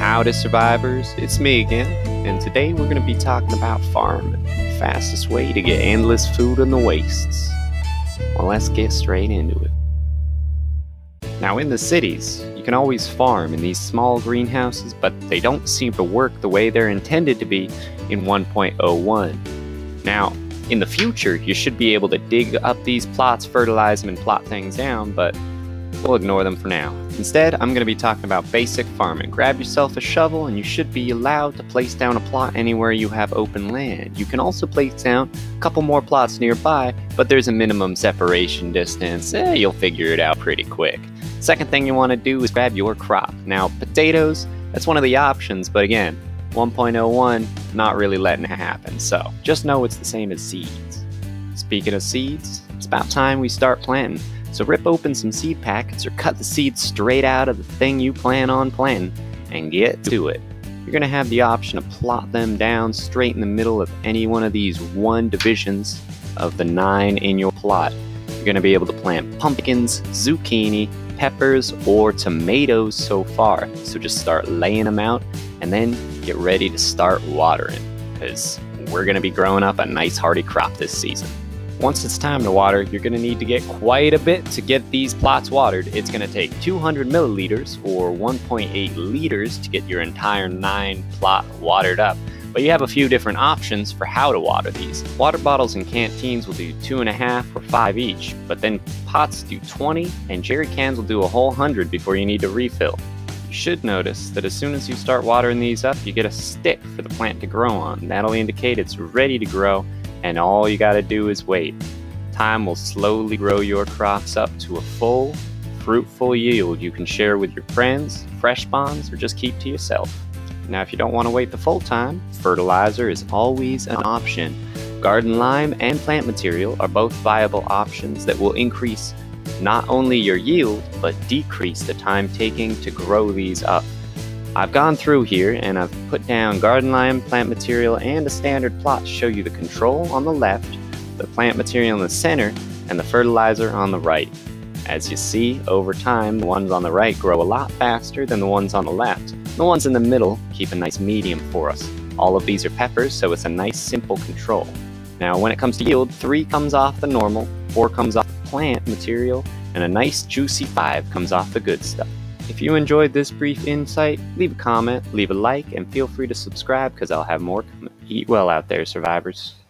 Howdy survivors, it's me again, and today we're going to be talking about farming, the fastest way to get endless food in the wastes. Well, let's get straight into it. Now in the cities, you can always farm in these small greenhouses, but they don't seem to work the way they're intended to be in 1.01. Now, in the future, you should be able to dig up these plots, fertilize them, and plot things down, but we'll ignore them for now. Instead, I'm going to be talking about basic farming. Grab yourself a shovel and you should be allowed to place down a plot anywhere you have open land. You can also place down a couple more plots nearby, but there's a minimum separation distance. You'll figure it out pretty quick. Second thing you want to do is grab your crop. Now, potatoes, that's one of the options, but again, 1.01, not really letting it happen, so just know it's the same as seeds. Speaking of seeds, it's about time we start planting. So rip open some seed packets or cut the seeds straight out of the thing you plan on planting and get to it. You're going to have the option to plot them down straight in the middle of any one of these 1 divisions of the 9 in your plot. You're going to be able to plant pumpkins, zucchini, peppers, or tomatoes so far. So just start laying them out and then get ready to start watering, because we're going to be growing up a nice hearty crop this season. Once it's time to water, you're going to need to get quite a bit to get these plots watered. It's going to take 200 milliliters or 1.8 liters to get your entire 9 plot watered up. But you have a few different options for how to water these. Water bottles and canteens will do 2.5 or 5 each, but then pots do 20 and jerry cans will do a whole 100 before you need to refill. You should notice that as soon as you start watering these up, you get a stick for the plant to grow on. That'll indicate it's ready to grow, and all you gotta do is wait. Time will slowly grow your crops up to a full, fruitful yield you can share with your friends, fresh bonds, or just keep to yourself. Now if you don't want to wait the full time, fertilizer is always an option. Garden lime and plant material are both viable options that will increase not only your yield, but decrease the time taking to grow these up. I've gone through here and I've put down garden lime, plant material, and a standard plot to show you the control on the left, the plant material in the center, and the fertilizer on the right. As you see, over time, the ones on the right grow a lot faster than the ones on the left. The ones in the middle keep a nice medium for us. All of these are peppers, so it's a nice simple control. Now when it comes to yield, 3 comes off the normal, 4 comes off the plant material, and a nice juicy 5 comes off the good stuff. If you enjoyed this brief insight, leave a comment, leave a like, and feel free to subscribe because I'll have more coming. Eat well out there, survivors.